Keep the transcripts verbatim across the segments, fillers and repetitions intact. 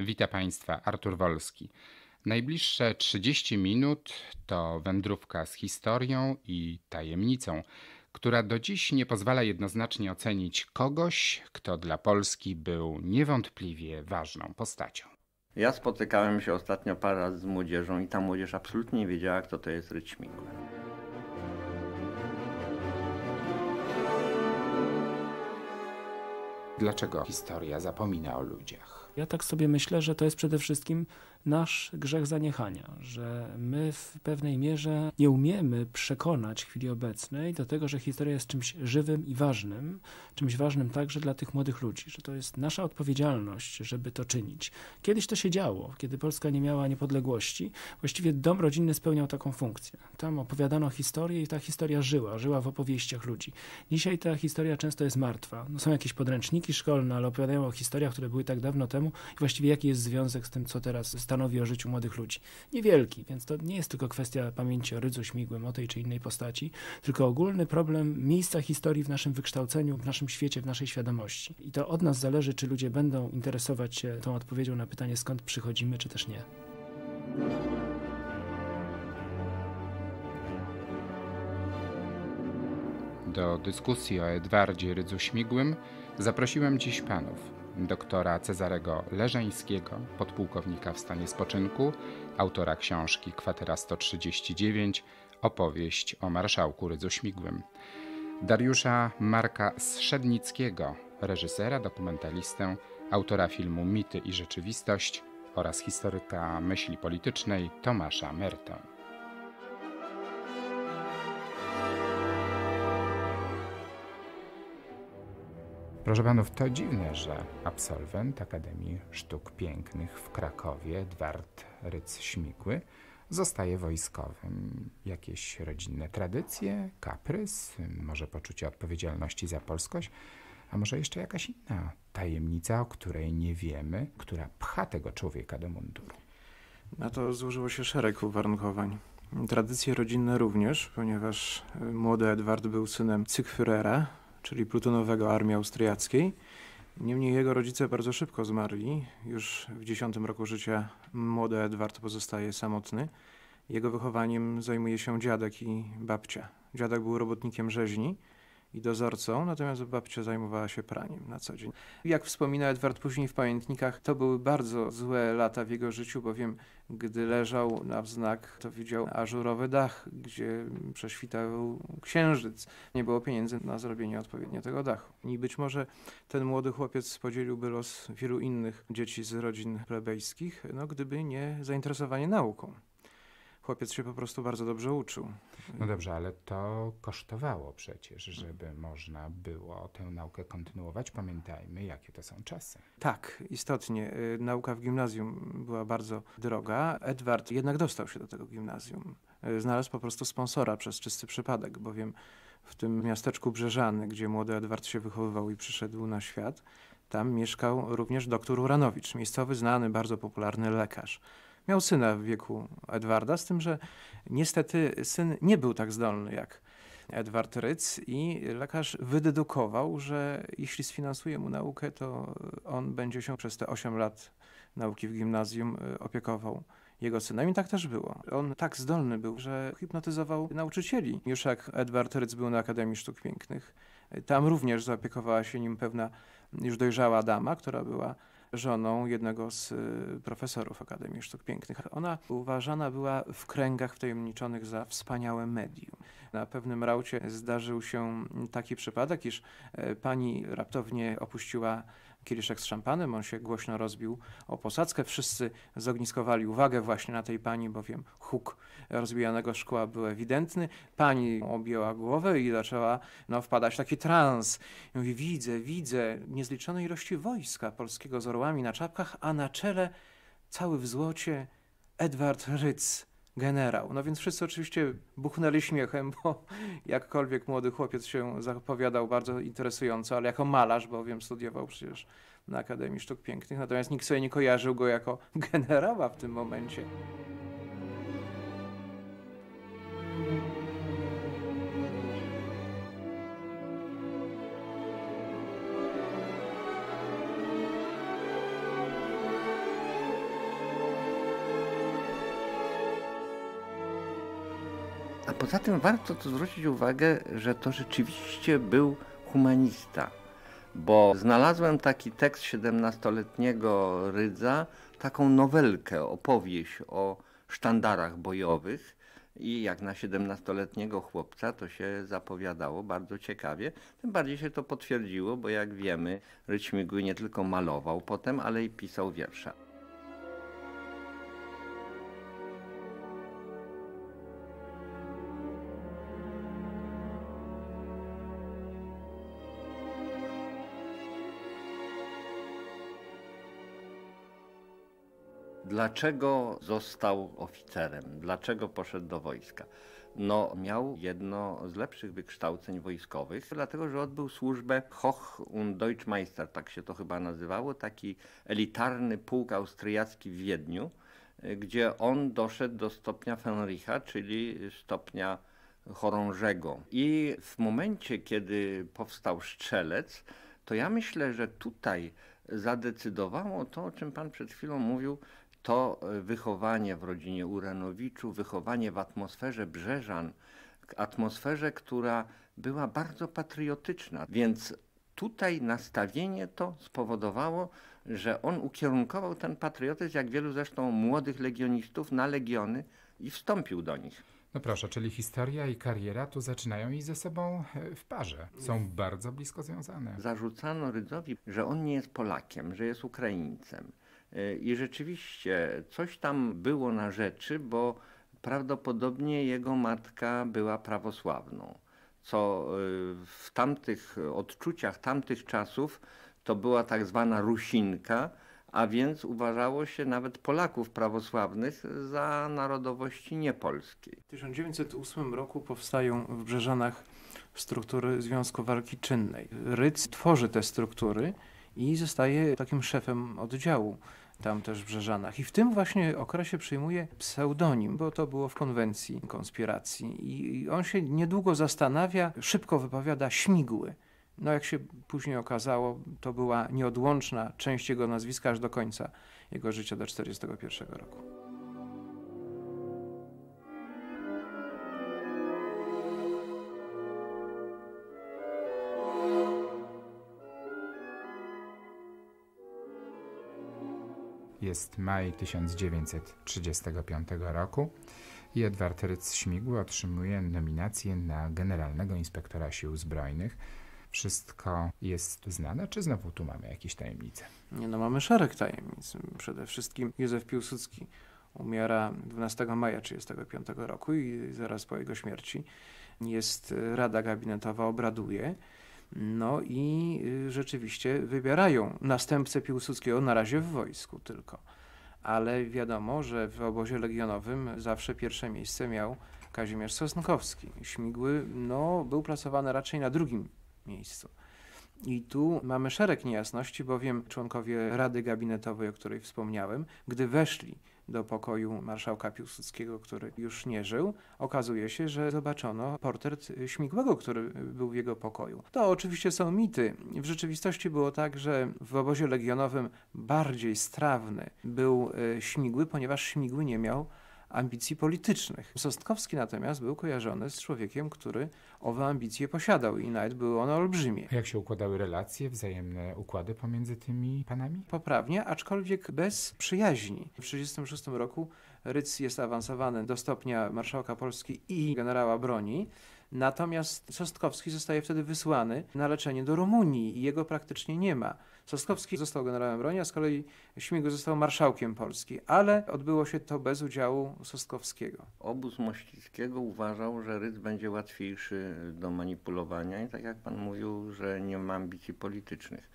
Witam Państwa, Artur Wolski. Najbliższe trzydzieści minut to wędrówka z historią i tajemnicą, która do dziś nie pozwala jednoznacznie ocenić kogoś, kto dla Polski był niewątpliwie ważną postacią. Ja spotykałem się ostatnio parę razy z młodzieżą i ta młodzież absolutnie nie wiedziała, kto to jest Rydz Śmigły. Dlaczego historia zapomina o ludziach? Ja tak sobie myślę, że to jest przede wszystkim nasz grzech zaniechania, że my w pewnej mierze nie umiemy przekonać w chwili obecnej do tego, że historia jest czymś żywym i ważnym, czymś ważnym także dla tych młodych ludzi, że to jest nasza odpowiedzialność, żeby to czynić. Kiedyś to się działo, kiedy Polska nie miała niepodległości, właściwie dom rodzinny spełniał taką funkcję. Tam opowiadano historię i ta historia żyła, żyła w opowieściach ludzi. Dzisiaj ta historia często jest martwa. No są jakieś podręczniki szkolne, ale opowiadają o historiach, które były tak dawno temu i właściwie jaki jest związek z tym, co teraz stanowi o życiu młodych ludzi. Niewielki, więc to nie jest tylko kwestia pamięci o Rydzu Śmigłym, o tej czy innej postaci, tylko ogólny problem miejsca historii w naszym wykształceniu, w naszym świecie, w naszej świadomości. I to od nas zależy, czy ludzie będą interesować się tą odpowiedzią na pytanie, skąd przychodzimy, czy też nie. Do dyskusji o Edwardzie Rydzu Śmigłym zaprosiłem dziś panów. Doktora Cezarego Leżeńskiego, podpułkownika w stanie spoczynku, autora książki Kwatera sto trzydzieści dziewięć, opowieść o marszałku Rydzu Śmigłym. Dariusza Marka Strzednickiego, reżysera, dokumentalistę, autora filmu Mity i rzeczywistość oraz historyka myśli politycznej Tomasza Mertę. Proszę panów, to dziwne, że absolwent Akademii Sztuk Pięknych w Krakowie, Edward Rydz Śmigły, zostaje wojskowym. Jakieś rodzinne tradycje, kaprys, może poczucie odpowiedzialności za polskość, a może jeszcze jakaś inna tajemnica, o której nie wiemy, która pcha tego człowieka do munduru. Na to złożyło się szereg uwarunkowań. Tradycje rodzinne również, ponieważ młody Edward był synem Zygfrydera, czyli plutonowego armii austriackiej. Niemniej jego rodzice bardzo szybko zmarli. Już w dziesiątym roku życia młody Edward pozostaje samotny. Jego wychowaniem zajmuje się dziadek i babcia. Dziadek był robotnikiem rzeźni i dozorcą, natomiast babcia zajmowała się praniem na co dzień. Jak wspomina Edward później w pamiętnikach, to były bardzo złe lata w jego życiu, bowiem gdy leżał na wznak, to widział ażurowy dach, gdzie prześwitał księżyc. Nie było pieniędzy na zrobienie odpowiednio tego dachu. I być może ten młody chłopiec podzieliłby los wielu innych dzieci z rodzin plebejskich, no, gdyby nie zainteresowanie nauką. Chłopiec się po prostu bardzo dobrze uczył. No dobrze, ale to kosztowało przecież, żeby można było tę naukę kontynuować. Pamiętajmy, jakie to są czasy. Tak, istotnie. Nauka w gimnazjum była bardzo droga. Edward jednak dostał się do tego gimnazjum. Znalazł po prostu sponsora przez czysty przypadek, bowiem w tym miasteczku Brzeżany, gdzie młody Edward się wychowywał i przyszedł na świat, tam mieszkał również doktor Uranowicz, miejscowy, znany, bardzo popularny lekarz. Miał syna w wieku Edwarda, z tym, że niestety syn nie był tak zdolny jak Edward Rydz i lekarz wydedukował, że jeśli sfinansuje mu naukę, to on będzie się przez te osiem lat nauki w gimnazjum opiekował jego synem. I tak też było. On tak zdolny był, że hipnotyzował nauczycieli. Już jak Edward Rydz był na Akademii Sztuk Pięknych, tam również zaopiekowała się nim pewna już dojrzała dama, która była żoną jednego z profesorów Akademii Sztuk Pięknych. Ona uważana była w kręgach wtajemniczonych za wspaniałe medium. Na pewnym raucie zdarzył się taki przypadek, iż pani raptownie opuściła kieliszek z szampanem, on się głośno rozbił o posadzkę. Wszyscy zogniskowali uwagę właśnie na tej pani, bowiem huk rozbijanego szkła był ewidentny. Pani objęła głowę i zaczęła no, wpadać w taki trans. I mówi, widzę, widzę niezliczone ilości wojska polskiego z orłami na czapkach, a na czele cały w złocie Edward Rydz, generał. No więc wszyscy oczywiście buchnęli śmiechem, bo jakkolwiek młody chłopiec się zapowiadał bardzo interesująco, ale jako malarz, bowiem studiował przecież na Akademii Sztuk Pięknych, natomiast nikt sobie nie kojarzył go jako generała w tym momencie. A poza tym warto tu zwrócić uwagę, że to rzeczywiście był humanista, bo znalazłem taki tekst siedemnastoletniego Rydza, taką nowelkę, opowieść o sztandarach bojowych i jak na siedemnastoletniego chłopca to się zapowiadało bardzo ciekawie. Tym bardziej się to potwierdziło, bo jak wiemy, Rydz Śmigły nie tylko malował potem, ale i pisał wiersze. Dlaczego został oficerem? Dlaczego poszedł do wojska? No, miał jedno z lepszych wykształceń wojskowych, dlatego że odbył służbę Hoch und Deutschmeister, tak się to chyba nazywało, taki elitarny pułk austriacki w Wiedniu, gdzie on doszedł do stopnia Fähnricha, czyli stopnia chorążego. I w momencie, kiedy powstał Strzelec, to ja myślę, że tutaj zadecydowało to, o czym pan przed chwilą mówił, to wychowanie w rodzinie Uranowiczów, wychowanie w atmosferze Brzeżan, atmosferze, która była bardzo patriotyczna. Więc tutaj nastawienie to spowodowało, że on ukierunkował ten patriotyzm, jak wielu zresztą młodych legionistów, na legiony i wstąpił do nich. No proszę, czyli historia i kariera tu zaczynają iść ze sobą w parze. Są bardzo blisko związane. Zarzucano Rydzowi, że on nie jest Polakiem, że jest Ukraińcem. I rzeczywiście coś tam było na rzeczy, bo prawdopodobnie jego matka była prawosławną, co w tamtych odczuciach tamtych czasów to była tak zwana Rusinka, a więc uważało się nawet Polaków prawosławnych za narodowości niepolskiej. W tysiąc dziewięćset ósmym roku powstają w Brzeżanach struktury Związku Walki Czynnej. Rydz tworzy te struktury i zostaje takim szefem oddziału tam też w Brzeżanach. I w tym właśnie okresie przyjmuje pseudonim, bo to było w konwencji konspiracji. I on się niedługo zastanawia, szybko wypowiada Śmigły. No jak się później okazało, to była nieodłączna część jego nazwiska aż do końca jego życia, do czterdziestego pierwszego roku. Jest maj tysiąc dziewięćset trzydziestego piątego roku i Edward Rydz-Śmigły otrzymuje nominację na Generalnego Inspektora Sił Zbrojnych. Wszystko jest znane, czy znowu tu mamy jakieś tajemnice? Nie, no mamy szereg tajemnic. Przede wszystkim Józef Piłsudski umiera dwunastego maja tysiąc dziewięćset trzydziestego piątego roku i zaraz po jego śmierci jest Rada Gabinetowa, obraduje. No i rzeczywiście wybierają następcę Piłsudskiego, na razie w wojsku tylko. Ale wiadomo, że w obozie legionowym zawsze pierwsze miejsce miał Kazimierz Sosnkowski. Śmigły no, był placowany raczej na drugim miejscu. I tu mamy szereg niejasności, bowiem członkowie Rady Gabinetowej, o której wspomniałem, gdy weszli do pokoju marszałka Piłsudskiego, który już nie żył, okazuje się, że zobaczono portret Śmigłego, który był w jego pokoju. To oczywiście są mity. W rzeczywistości było tak, że w obozie legionowym bardziej strawny był Śmigły, ponieważ Śmigły nie miał ambicji politycznych. Sosnkowski natomiast był kojarzony z człowiekiem, który owe ambicje posiadał i nawet były one olbrzymie. A jak się układały relacje, wzajemne układy pomiędzy tymi panami? Poprawnie, aczkolwiek bez przyjaźni. W tysiąc dziewięćset trzydziestym szóstym roku Rydz jest awansowany do stopnia marszałka Polski i generała broni, natomiast Sosnkowski zostaje wtedy wysłany na leczenie do Rumunii i jego praktycznie nie ma. Sosnkowski został generałem broni, a z kolei Śmigły został marszałkiem Polski, ale odbyło się to bez udziału Sosnkowskiego. Obóz Mościckiego uważał, że Rydz będzie łatwiejszy do manipulowania i tak jak pan mówił, że nie ma ambicji politycznych.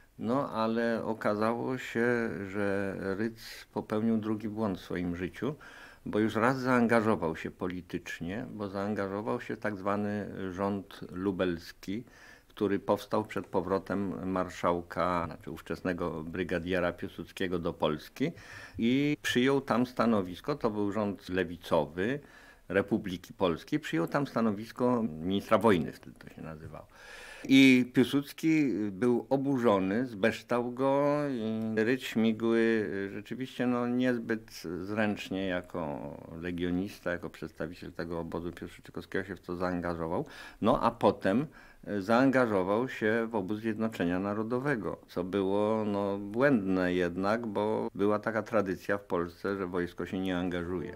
No ale okazało się, że Rydz popełnił drugi błąd w swoim życiu, bo już raz zaangażował się politycznie, bo zaangażował się w tak zwany rząd lubelski, który powstał przed powrotem marszałka, znaczy ówczesnego brygadiera Piłsudskiego do Polski i przyjął tam stanowisko, to był rząd lewicowy Republiki Polskiej, przyjął tam stanowisko ministra wojny, wtedy to się nazywało. I Piłsudski był oburzony, zbeształ go i Rydz Śmigły rzeczywiście no, niezbyt zręcznie jako legionista, jako przedstawiciel tego obozu piłsudczykowskiego się w to zaangażował. No a potem zaangażował się w obóz Zjednoczenia Narodowego, co było no, błędne jednak, bo była taka tradycja w Polsce, że wojsko się nie angażuje.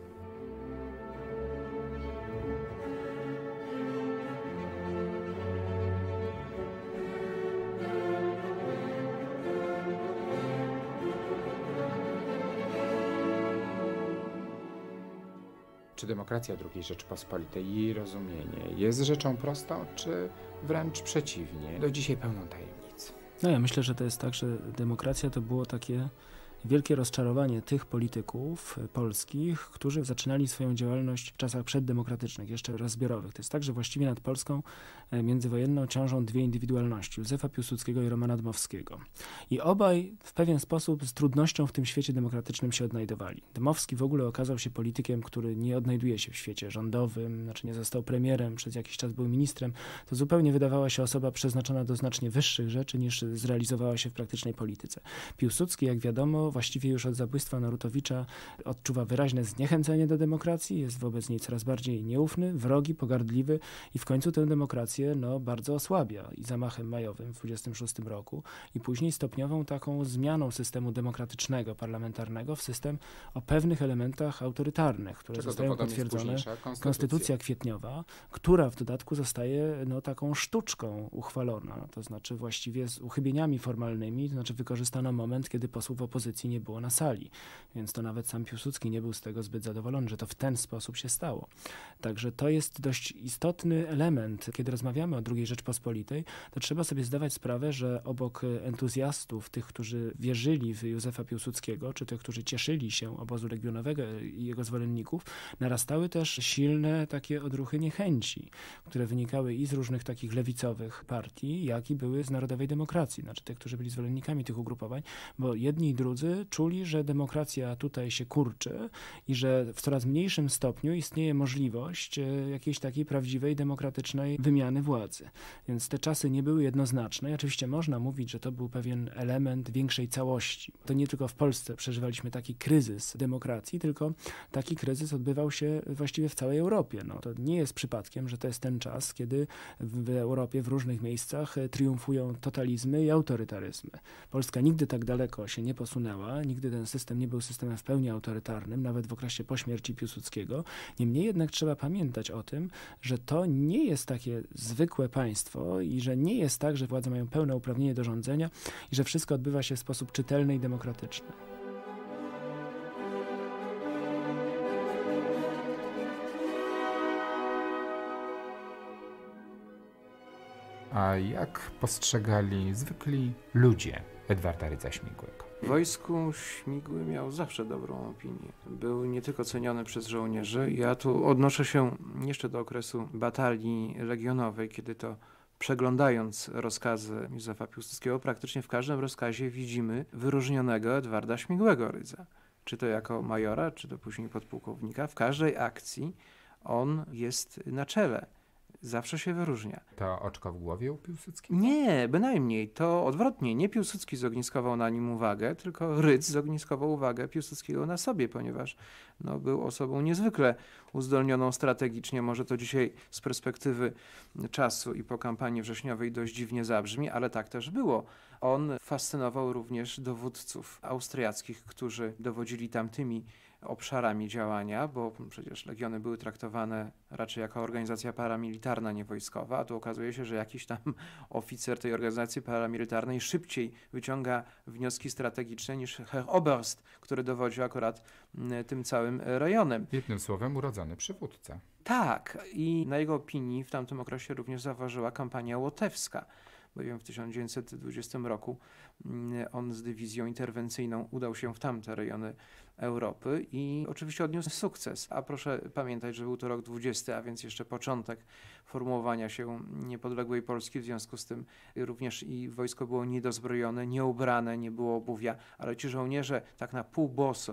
Czy demokracja drugiej Rzeczypospolitej i jej rozumienie jest rzeczą prostą, czy wręcz przeciwnie, do dzisiaj pełną tajemnic? No ja myślę, że to jest tak, że demokracja to było takie wielkie rozczarowanie tych polityków polskich, którzy zaczynali swoją działalność w czasach przeddemokratycznych, jeszcze rozbiorowych. To jest tak, że właściwie nad Polską międzywojenną ciążą dwie indywidualności, Józefa Piłsudskiego i Romana Dmowskiego. I obaj w pewien sposób z trudnością w tym świecie demokratycznym się odnajdowali. Dmowski w ogóle okazał się politykiem, który nie odnajduje się w świecie rządowym, znaczy nie został premierem, przez jakiś czas był ministrem. To zupełnie wydawała się osoba przeznaczona do znacznie wyższych rzeczy, niż zrealizowała się w praktycznej polityce. Piłsudski, jak wiadomo, właściwie już od zabójstwa Narutowicza odczuwa wyraźne zniechęcenie do demokracji, jest wobec niej coraz bardziej nieufny, wrogi, pogardliwy i w końcu tę demokrację no, bardzo osłabia i zamachem majowym w dwudziestym szóstym roku i później stopniową taką zmianą systemu demokratycznego, parlamentarnego w system o pewnych elementach autorytarnych, które Czego zostają potwierdzone. Konstytucja. Konstytucja kwietniowa, która w dodatku zostaje no, taką sztuczką uchwalona, to znaczy właściwie z uchybieniami formalnymi, to znaczy wykorzystano moment, kiedy posłów opozycji nie było na sali, więc to nawet sam Piłsudski nie był z tego zbyt zadowolony, że to w ten sposób się stało. Także to jest dość istotny element. Kiedy rozmawiamy o drugiej Rzeczpospolitej, to trzeba sobie zdawać sprawę, że obok entuzjastów, tych, którzy wierzyli w Józefa Piłsudskiego, czy tych, którzy cieszyli się obozu legionowego i jego zwolenników, narastały też silne takie odruchy niechęci, które wynikały i z różnych takich lewicowych partii, jak i były z Narodowej Demokracji, znaczy tych, którzy byli zwolennikami tych ugrupowań, bo jedni i drudzy czuli, że demokracja tutaj się kurczy i że w coraz mniejszym stopniu istnieje możliwość jakiejś takiej prawdziwej, demokratycznej wymiany władzy. Więc te czasy nie były jednoznaczne i oczywiście można mówić, że to był pewien element większej całości. To nie tylko w Polsce przeżywaliśmy taki kryzys demokracji, tylko taki kryzys odbywał się właściwie w całej Europie. No, to nie jest przypadkiem, że to jest ten czas, kiedy w Europie w różnych miejscach triumfują totalizmy i autorytaryzmy. Polska nigdy tak daleko się nie posunęła, nigdy ten system nie był systemem w pełni autorytarnym, nawet w okresie po śmierci Piłsudskiego. Niemniej jednak trzeba pamiętać o tym, że to nie jest takie zwykłe państwo i że nie jest tak, że władze mają pełne uprawnienie do rządzenia i że wszystko odbywa się w sposób czytelny i demokratyczny. A jak postrzegali zwykli ludzie Edwarda Rydza Śmigłego? W wojsku Śmigły miał zawsze dobrą opinię. Był nie tylko ceniony przez żołnierzy. Ja tu odnoszę się jeszcze do okresu batalii legionowej, kiedy to przeglądając rozkazy Józefa Piłsudskiego, praktycznie w każdym rozkazie widzimy wyróżnionego Edwarda Śmigłego Rydza. Czy to jako majora, czy to później podpułkownika. W każdej akcji on jest na czele. Zawsze się wyróżnia. To oczko w głowie u Piłsudskiego? Nie, bynajmniej. To odwrotnie. Nie Piłsudski zogniskował na nim uwagę, tylko Rydz zogniskował uwagę Piłsudskiego na sobie, ponieważ no, był osobą niezwykle uzdolnioną strategicznie. Może to dzisiaj z perspektywy czasu i po kampanii wrześniowej dość dziwnie zabrzmi, ale tak też było. On fascynował również dowódców austriackich, którzy dowodzili tamtymi obszarami działania, bo przecież legiony były traktowane raczej jako organizacja paramilitarna, nie wojskowa, a tu okazuje się, że jakiś tam oficer tej organizacji paramilitarnej szybciej wyciąga wnioski strategiczne niż Herr Oberst, który dowodził akurat tym całym rejonem. Jednym słowem urodzony przywódca. Tak, i na jego opinii w tamtym okresie również zaważyła kampania łotewska, bowiem w tysiąc dziewięćset dwudziestym roku on z dywizją interwencyjną udał się w tamte rejony Europy i oczywiście odniósł sukces. A proszę pamiętać, że był to rok dwudziesty, a więc jeszcze początek formułowania się niepodległej Polski, w związku z tym również i wojsko było niedozbrojone, nieubrane, nie było obuwia, ale ci żołnierze tak na pół boso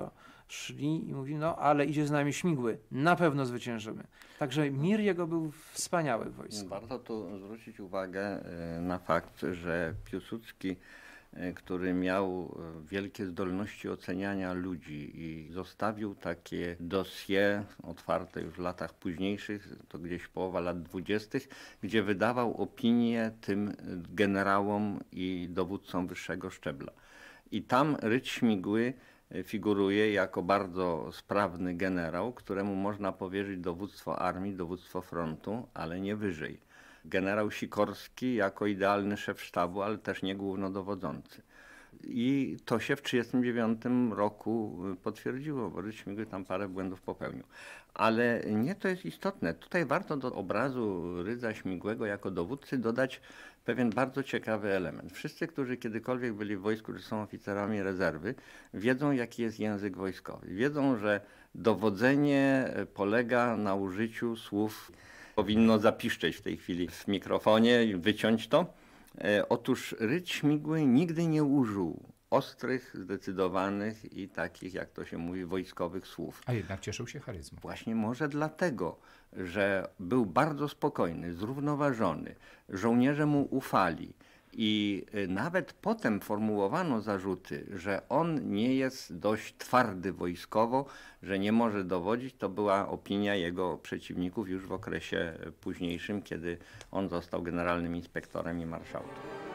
szli i mówili, no ale idzie z nami Śmigły, na pewno zwyciężymy. Także mir jego był wspaniały w wojsku. Warto tu zwrócić uwagę na fakt, że Piłsudski, który miał wielkie zdolności oceniania ludzi i zostawił takie dossier otwarte już w latach późniejszych, to gdzieś połowa lat dwudziestych, gdzie wydawał opinie tym generałom i dowódcom wyższego szczebla. I tam Rydz Śmigły figuruje jako bardzo sprawny generał, któremu można powierzyć dowództwo armii, dowództwo frontu, ale nie wyżej. Generał Sikorski jako idealny szef sztabu, ale też nie głównodowodzący. I to się w tysiąc dziewięćset trzydziestym dziewiątym roku potwierdziło, bo Rydz Śmigły tam parę błędów popełnił. Ale nie to jest istotne. Tutaj warto do obrazu Rydza Śmigłego jako dowódcy dodać pewien bardzo ciekawy element. Wszyscy, którzy kiedykolwiek byli w wojsku, czy są oficerami rezerwy, wiedzą, jaki jest język wojskowy. Wiedzą, że dowodzenie polega na użyciu słów. Powinno zapiszczeć w tej chwili w mikrofonie i wyciąć to. E, otóż Rydz Śmigły nigdy nie użył ostrych, zdecydowanych i takich, jak to się mówi, wojskowych słów. A jednak cieszył się charyzmą. Właśnie może dlatego, że był bardzo spokojny, zrównoważony, żołnierze mu ufali. I nawet potem formułowano zarzuty, że on nie jest dość twardy wojskowo, że nie może dowodzić. To była opinia jego przeciwników już w okresie późniejszym, kiedy on został generalnym inspektorem i marszałkiem.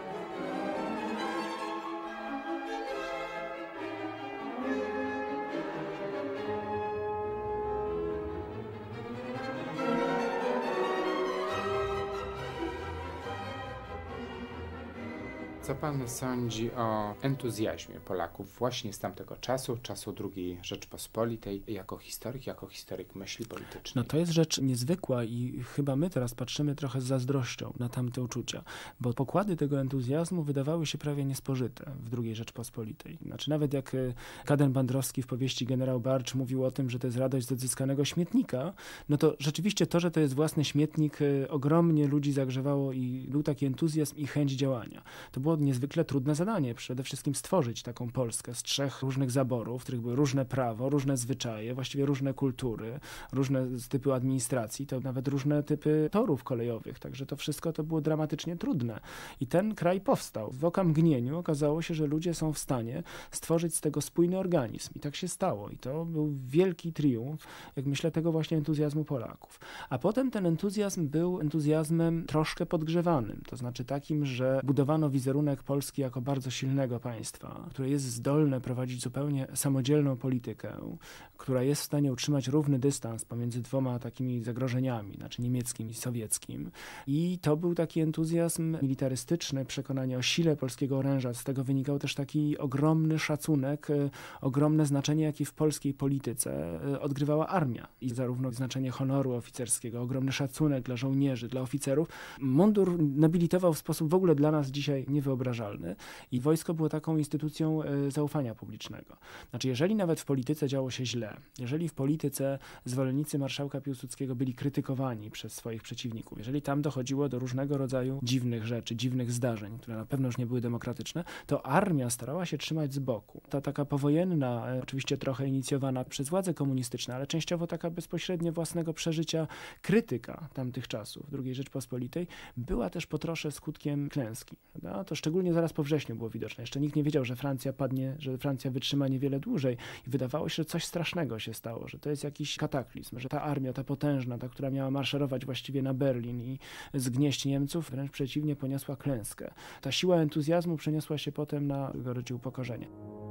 Co pan sądzi o entuzjazmie Polaków właśnie z tamtego czasu, czasu drugiej Rzeczpospolitej, jako historyk, jako historyk myśli politycznej? No to jest rzecz niezwykła i chyba my teraz patrzymy trochę z zazdrością na tamte uczucia, bo pokłady tego entuzjazmu wydawały się prawie niespożyte w drugiej Rzeczpospolitej. Znaczy nawet jak Kaden-Bandrowski w powieści Generał Barcz mówił o tym, że to jest radość z odzyskanego śmietnika, no to rzeczywiście to, że to jest własny śmietnik, ogromnie ludzi zagrzewało i był taki entuzjazm i chęć działania. To było niezwykle trudne zadanie, przede wszystkim stworzyć taką Polskę z trzech różnych zaborów, w których były różne prawo, różne zwyczaje, właściwie różne kultury, różne typy administracji, to nawet różne typy torów kolejowych, także to wszystko to było dramatycznie trudne. I ten kraj powstał. W okamgnieniu okazało się, że ludzie są w stanie stworzyć z tego spójny organizm i tak się stało. I to był wielki triumf, jak myślę, tego właśnie entuzjazmu Polaków. A potem ten entuzjazm był entuzjazmem troszkę podgrzewanym, to znaczy takim, że budowano wizerunek Polski jako bardzo silnego państwa, które jest zdolne prowadzić zupełnie samodzielną politykę, która jest w stanie utrzymać równy dystans pomiędzy dwoma takimi zagrożeniami, znaczy niemieckim i sowieckim. I to był taki entuzjazm militarystyczny, przekonanie o sile polskiego oręża. Z tego wynikał też taki ogromny szacunek, ogromne znaczenie, jakie w polskiej polityce odgrywała armia. I zarówno znaczenie honoru oficerskiego, ogromny szacunek dla żołnierzy, dla oficerów. Mundur nobilitował w sposób w ogóle dla nas dzisiaj niewyobrażalny i wojsko było taką instytucją zaufania publicznego. Znaczy, jeżeli nawet w polityce działo się źle, jeżeli w polityce zwolennicy marszałka Piłsudskiego byli krytykowani przez swoich przeciwników, jeżeli tam dochodziło do różnego rodzaju dziwnych rzeczy, dziwnych zdarzeń, które na pewno już nie były demokratyczne, to armia starała się trzymać z boku. Ta taka powojenna, oczywiście trochę inicjowana przez władze komunistyczne, ale częściowo taka bezpośrednio własnego przeżycia krytyka tamtych czasów drugiej Rzeczpospolitej była też po trosze skutkiem klęski. No, to szczególnie zaraz po wrześniu było widoczne. Jeszcze nikt nie wiedział, że Francja padnie, że Francja wytrzyma niewiele dłużej i wydawało się, że coś strasznego się stało, że to jest jakiś kataklizm, że ta armia, ta potężna, ta, która miała maszerować właściwie na Berlin i zgnieść Niemców, wręcz przeciwnie, poniosła klęskę. Ta siła entuzjazmu przeniosła się potem na tego rodzaju upokorzenie.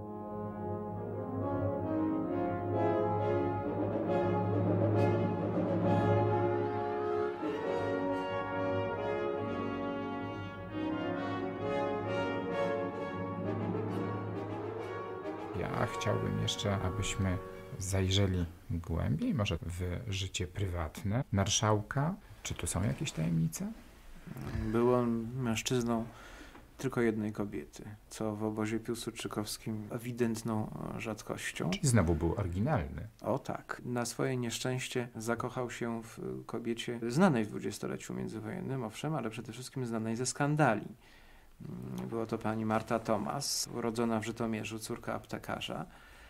Ja chciałbym jeszcze, abyśmy zajrzeli głębiej, może w życie prywatne marszałka. Czy tu są jakieś tajemnice? Był on mężczyzną tylko jednej kobiety, co w obozie piłsudczykowskim ewidentną rzadkością. Czyli znowu był oryginalny. O tak. Na swoje nieszczęście zakochał się w kobiecie znanej w dwudziestoleciu międzywojennym, owszem, ale przede wszystkim znanej ze skandali. Była to pani Marta Thomas, urodzona w Żytomierzu, córka aptekarza.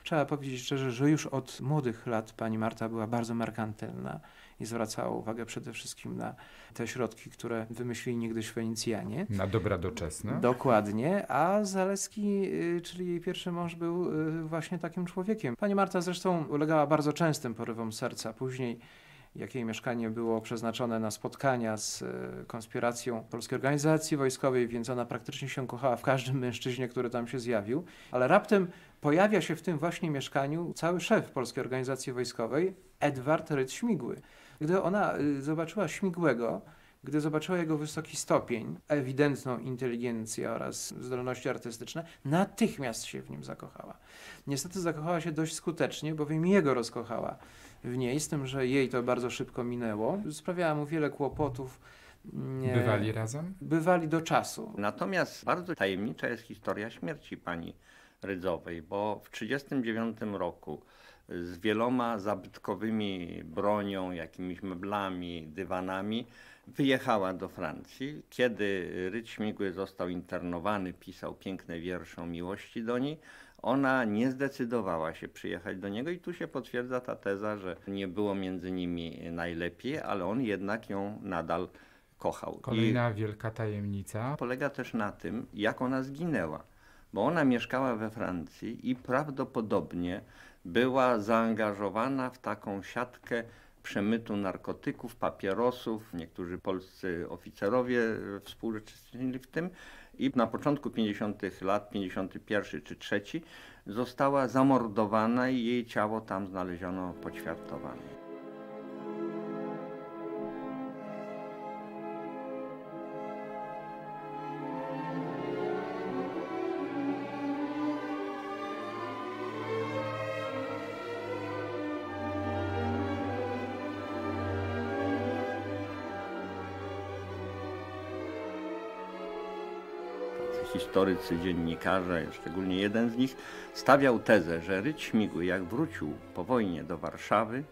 Trzeba powiedzieć szczerze, że już od młodych lat pani Marta była bardzo merkantylna i zwracała uwagę przede wszystkim na te środki, które wymyślili niegdyś Fenicjanie. Na dobra doczesne. Dokładnie, a Zaleski, czyli jej pierwszy mąż, był właśnie takim człowiekiem. Pani Marta zresztą ulegała bardzo częstym porywom serca. Później, jak jej mieszkanie było przeznaczone na spotkania z konspiracją Polskiej Organizacji Wojskowej, więc ona praktycznie się kochała w każdym mężczyźnie, który tam się zjawił. Ale raptem pojawia się w tym właśnie mieszkaniu cały szef Polskiej Organizacji Wojskowej, Edward Rydz-Śmigły. Gdy ona zobaczyła Śmigłego, gdy zobaczyła jego wysoki stopień, ewidentną inteligencję oraz zdolności artystyczne, natychmiast się w nim zakochała. Niestety zakochała się dość skutecznie, bowiem jego rozkochała w niej, z tym, że jej to bardzo szybko minęło. Sprawiała mu wiele kłopotów. Nie, Bywali razem? Bywali do czasu. Natomiast bardzo tajemnicza jest historia śmierci pani Rydzowej, bo w tysiąc dziewięćset trzydziestym dziewiątym roku z wieloma zabytkowymi bronią, jakimiś meblami, dywanami wyjechała do Francji. Kiedy Rydz-Śmigły został internowany, pisał piękne wiersze o miłości do niej, ona nie zdecydowała się przyjechać do niego i tu się potwierdza ta teza, że nie było między nimi najlepiej, ale on jednak ją nadal kochał. Kolejna I wielka tajemnica polega też na tym, jak ona zginęła, bo ona mieszkała we Francji i prawdopodobnie była zaangażowana w taką siatkę przemytu narkotyków, papierosów. Niektórzy polscy oficerowie współuczestniczyli w tym i na początku pięćdziesiątych lat, pięćdziesiąty pierwszy czy trzeci, została zamordowana i jej ciało tam znaleziono poćwiartowane. Historycy, dziennikarze, szczególnie jeden z nich, stawiał tezę, że Rydz-Śmigły, jak wrócił po wojnie do Warszawy,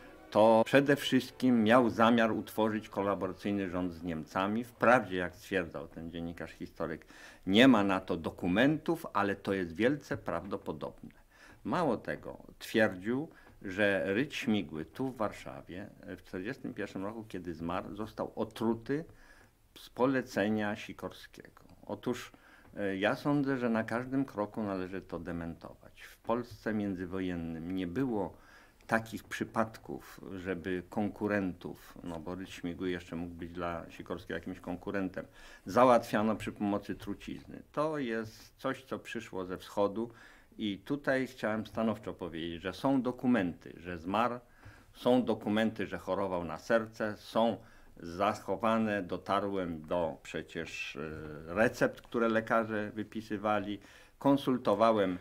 to przede wszystkim miał zamiar utworzyć kolaboracyjny rząd z Niemcami. Wprawdzie, jak stwierdzał ten dziennikarz historyk, nie ma na to dokumentów, ale to jest wielce prawdopodobne. Mało tego, twierdził, że Rydz-Śmigły tu w Warszawie w tysiąc dziewięćset czterdziestym pierwszym roku, kiedy zmarł, został otruty z polecenia Sikorskiego. Otóż ja sądzę, że na każdym kroku należy to dementować. W Polsce międzywojennym nie było takich przypadków, żeby konkurentów, no bo Rydz-Śmigły jeszcze mógł być dla Sikorskiego jakimś konkurentem, załatwiano przy pomocy trucizny. To jest coś, co przyszło ze wschodu i tutaj chciałem stanowczo powiedzieć, że są dokumenty, że zmarł, są dokumenty, że chorował na serce, są zachowane, dotarłem do przecież recept, które lekarze wypisywali, konsultowałem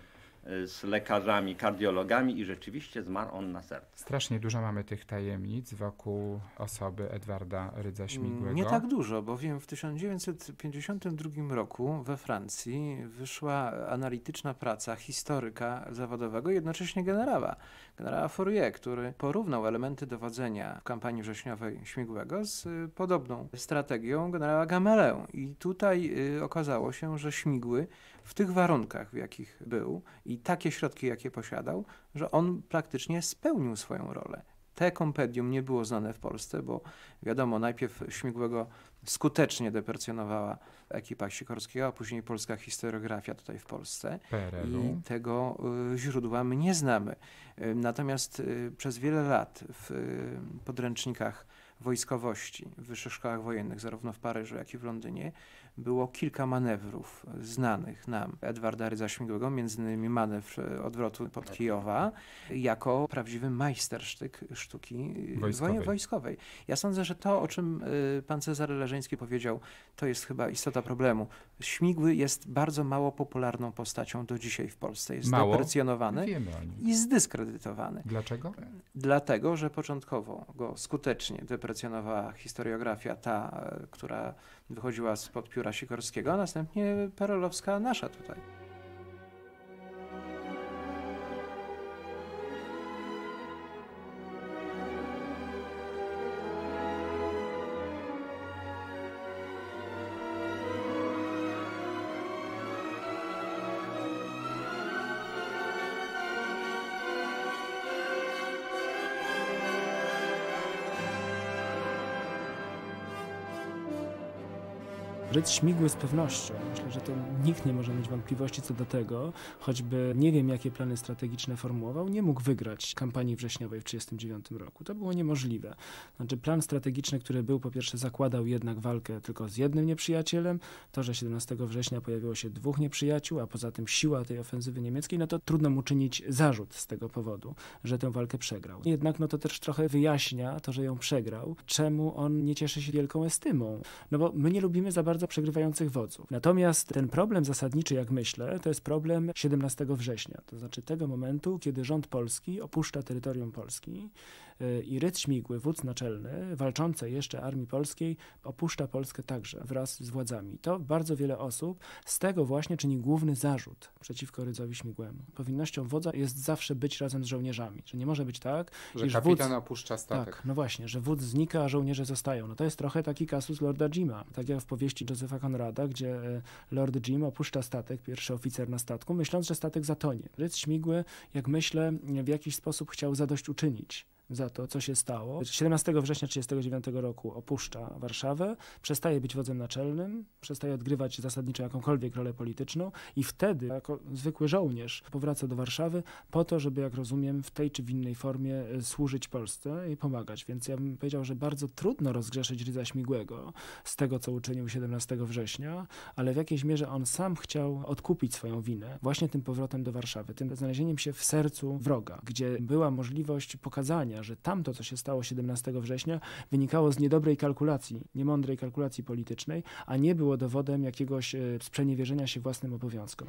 z lekarzami, kardiologami i rzeczywiście zmarł on na serce. Strasznie dużo mamy tych tajemnic wokół osoby Edwarda Rydza-Śmigłego. Nie tak dużo, bowiem w tysiąc dziewięćset pięćdziesiątym drugim roku we Francji wyszła analityczna praca historyka zawodowego, jednocześnie generała, generała Fourier, który porównał elementy dowodzenia w kampanii wrześniowej Śmigłego z podobną strategią generała Gamelin. I tutaj y, okazało się, że Śmigły w tych warunkach, w jakich był i takie środki, jakie posiadał, że on praktycznie spełnił swoją rolę. Te kompendium nie było znane w Polsce, bo wiadomo, najpierw Śmigłego skutecznie deprecjonowała ekipa Sikorskiego, a później polska historiografia tutaj w Polsce. P R L-u. I tego y, źródła my nie znamy. Y, natomiast y, przez wiele lat w y, podręcznikach wojskowości w wyższych szkołach wojennych, zarówno w Paryżu, jak i w Londynie, było kilka manewrów znanych nam Edwarda Rydza-Śmigłego, między innymi manewr odwrotu pod Kijowa, jako prawdziwy majstersztyk sztuki wojskowej. wojskowej. Ja sądzę, że to, o czym pan Cezary Leżeński powiedział, to jest chyba istota problemu. Śmigły jest bardzo mało popularną postacią do dzisiaj w Polsce. Jest Mało? deprecjonowany Wiemy o nim. i zdyskredytowany. Dlaczego? Dlatego, że początkowo go skutecznie deprecjonowała historiografia, ta, która wychodziła spod pióra Sikorskiego, a następnie perelowska nasza tutaj. Rydz Śmigły z pewnością. Myślę, że to nikt nie może mieć wątpliwości co do tego, choćby nie wiem, jakie plany strategiczne formułował, nie mógł wygrać kampanii wrześniowej w tysiąc dziewięćset trzydziestym dziewiątym roku. To było niemożliwe. Znaczy plan strategiczny, który był, po pierwsze zakładał jednak walkę tylko z jednym nieprzyjacielem. To, że siedemnastego września pojawiło się dwóch nieprzyjaciół, a poza tym siła tej ofensywy niemieckiej, no to trudno mu czynić zarzut z tego powodu, że tę walkę przegrał. Jednak no to też trochę wyjaśnia to, że ją przegrał, czemu on nie cieszy się wielką estymą. No bo my nie lubimy za bardzo przegrywających wodzów. Natomiast ten problem zasadniczy, jak myślę, to jest problem siedemnastego września. To znaczy tego momentu, kiedy rząd polski opuszcza terytorium Polski i Rydz Śmigły, wódz naczelny, walczącej jeszcze armii polskiej, opuszcza Polskę także wraz z władzami. To bardzo wiele osób z tego właśnie czyni główny zarzut przeciwko Rydzowi Śmigłemu. Powinnością wodza jest zawsze być razem z żołnierzami. Że nie może być tak, że iż kapitan wódz... opuszcza statek. Tak, no właśnie, że wódz znika, a żołnierze zostają. No to jest trochę taki kasus Lorda Jima. Tak jak w powieści Josepha Conrada, gdzie Lord Jim opuszcza statek, pierwszy oficer na statku, myśląc, że statek zatonie. Rydz Śmigły, jak myślę, w jakiś sposób chciał zadośćuczynić za to, co się stało. siedemnastego września tysiąc dziewięćset trzydziestego dziewiątego roku opuszcza Warszawę, przestaje być wodzem naczelnym, przestaje odgrywać zasadniczo jakąkolwiek rolę polityczną i wtedy, jako zwykły żołnierz, powraca do Warszawy po to, żeby, jak rozumiem, w tej czy w innej formie służyć Polsce i pomagać. Więc ja bym powiedział, że bardzo trudno rozgrzeszyć Rydza Śmigłego z tego, co uczynił siedemnastego września, ale w jakiejś mierze on sam chciał odkupić swoją winę właśnie tym powrotem do Warszawy, tym znalezieniem się w sercu wroga, gdzie była możliwość pokazania, że tamto, co się stało siedemnastego września, wynikało z niedobrej kalkulacji, niemądrej kalkulacji politycznej, a nie było dowodem jakiegoś sprzeniewierzenia się własnym obowiązkom.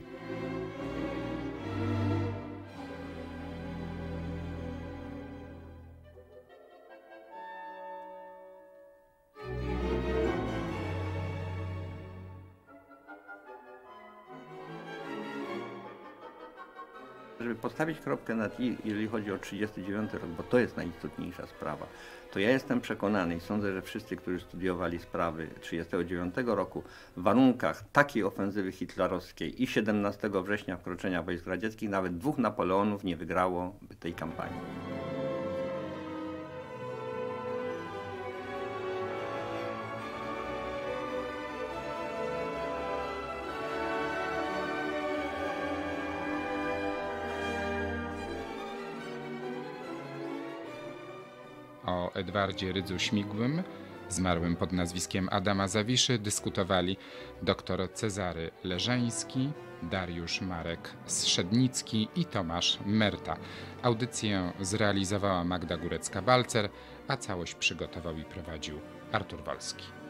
Żeby postawić kropkę nad i, jeżeli chodzi o trzydziesty dziewiąty rok, bo to jest najistotniejsza sprawa, to ja jestem przekonany i sądzę, że wszyscy, którzy studiowali sprawy trzydziestego dziewiątego roku w warunkach takiej ofensywy hitlerowskiej i siedemnastego września wkroczenia wojsk radzieckich, nawet dwóch Napoleonów nie wygrało tej kampanii. O Edwardzie Rydzu Śmigłym, zmarłym pod nazwiskiem Adama Zawiszy, dyskutowali dr Cezary Leżeński, Dariusz Marek Strzednicki i Tomasz Merta. Audycję zrealizowała Magda Górecka-Balcer, a całość przygotował i prowadził Artur Wolski.